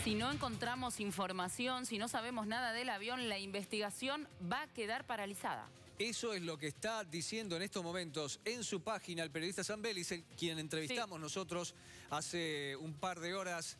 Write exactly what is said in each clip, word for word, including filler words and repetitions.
Si no encontramos información, si no sabemos nada del avión, la investigación va a quedar paralizada. Eso es lo que está diciendo en estos momentos en su página el periodista Zambellis, el quien entrevistamos sí. nosotros hace un par de horas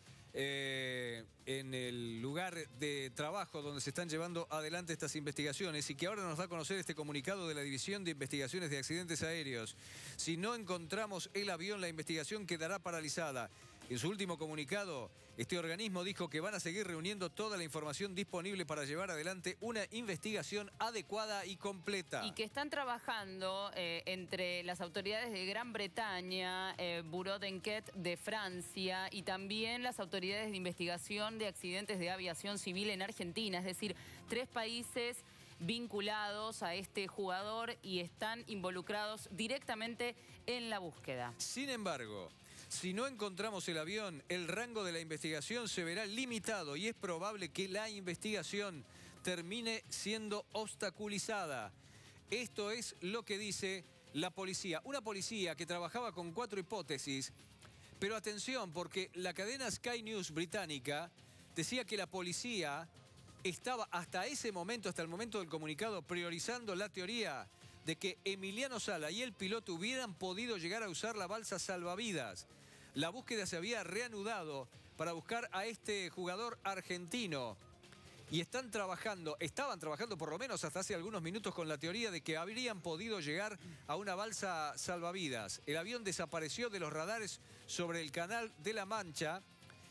eh, en el lugar de trabajo donde se están llevando adelante estas investigaciones y que ahora nos da a conocer este comunicado de la División de Investigaciones de Accidentes Aéreos. Si no encontramos el avión, la investigación quedará paralizada. En su último comunicado, este organismo dijo que van a seguir reuniendo toda la información disponible para llevar adelante una investigación adecuada y completa. Y que están trabajando eh, entre las autoridades de Gran Bretaña, eh, Bureau d'Enquête de Francia y también las autoridades de investigación de accidentes de aviación civil en Argentina. Es decir, tres países vinculados a este jugador y están involucrados directamente en la búsqueda. Sin embargo, si no encontramos el avión, el rango de la investigación se verá limitado y es probable que la investigación termine siendo obstaculizada. Esto es lo que dice la policía. Una policía que trabajaba con cuatro hipótesis, pero atención, porque la cadena Sky News británica decía que la policía estaba hasta ese momento, hasta el momento del comunicado, priorizando la teoría de que Emiliano Sala y el piloto hubieran podido llegar a usar la balsa salvavidas. La búsqueda se había reanudado para buscar a este jugador argentino. Y están trabajando, estaban trabajando por lo menos hasta hace algunos minutos con la teoría de que habrían podido llegar a una balsa salvavidas. El avión desapareció de los radares sobre el Canal de la Mancha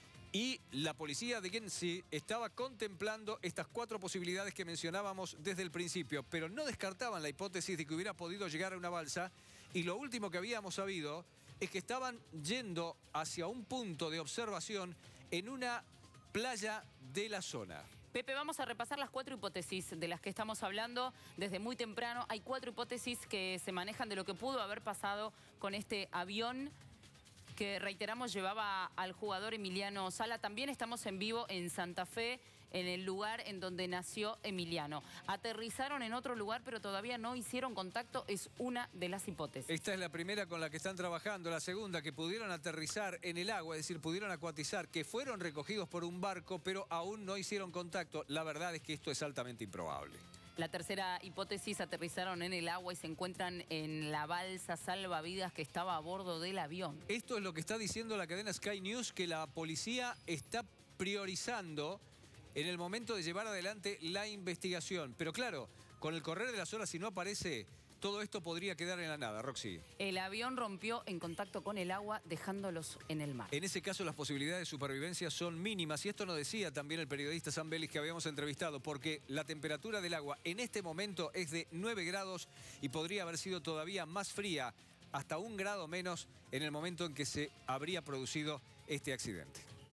y la policía de Guernsey estaba contemplando estas cuatro posibilidades que mencionábamos desde el principio, pero no descartaban la hipótesis de que hubiera podido llegar a una balsa. Y lo último que habíamos sabido es que estaban yendo hacia un punto de observación en una playa de la zona. Pepe, vamos a repasar las cuatro hipótesis de las que estamos hablando desde muy temprano. Hay cuatro hipótesis que se manejan de lo que pudo haber pasado con este avión que, reiteramos, llevaba al jugador Emiliano Sala. También estamos en vivo en Santa Fe, en el lugar en donde nació Emiliano. Aterrizaron en otro lugar, pero todavía no hicieron contacto. Es una de las hipótesis. Esta es la primera con la que están trabajando. La segunda, que pudieron aterrizar en el agua, es decir, pudieron acuatizar, que fueron recogidos por un barco, pero aún no hicieron contacto. La verdad es que esto es altamente improbable. La tercera hipótesis, aterrizaron en el agua y se encuentran en la balsa salvavidas que estaba a bordo del avión. Esto es lo que está diciendo la cadena Sky News, que la policía está priorizando en el momento de llevar adelante la investigación. Pero claro, con el correr de las horas, si no aparece, todo esto podría quedar en la nada, Roxy. El avión rompió en contacto con el agua, dejándolos en el mar. En ese caso, las posibilidades de supervivencia son mínimas. Y esto nos decía también el periodista Zambellis que habíamos entrevistado, porque la temperatura del agua en este momento es de nueve grados y podría haber sido todavía más fría, hasta un grado menos en el momento en que se habría producido este accidente.